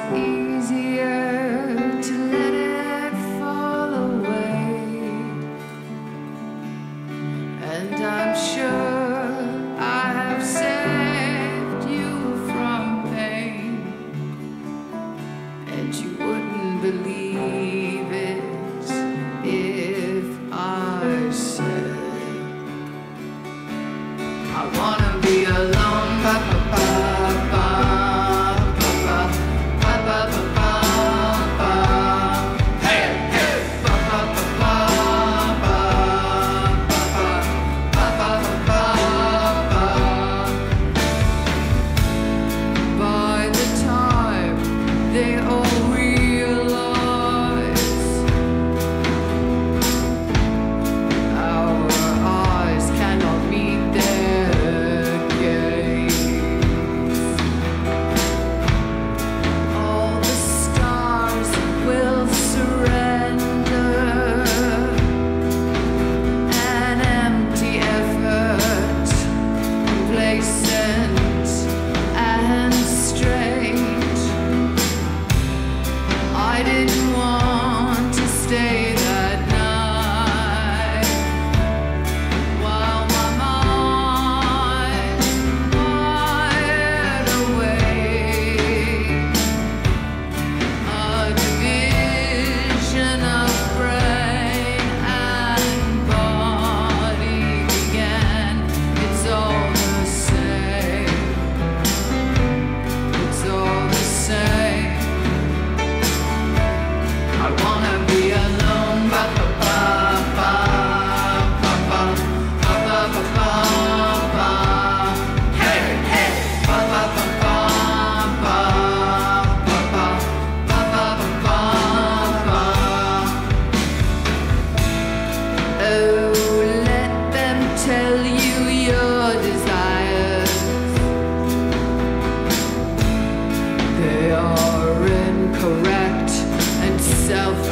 easier to let it fall away, and I'm sure I have saved you from pain, and you wouldn't believe it if I said I wanna be alone. Ba, ba, ba, ba. I didn't want to stay that night while my mind wired awake. A division of brain and body began. It's all the same. It's all the same. I wanna be alone. Ba ba ba ba ba ba ba ba ba ba. Hey hey. Ba ba ba ba ba ba ba ba ba ba. Oh, let them tell you your desires. They are incorrect and self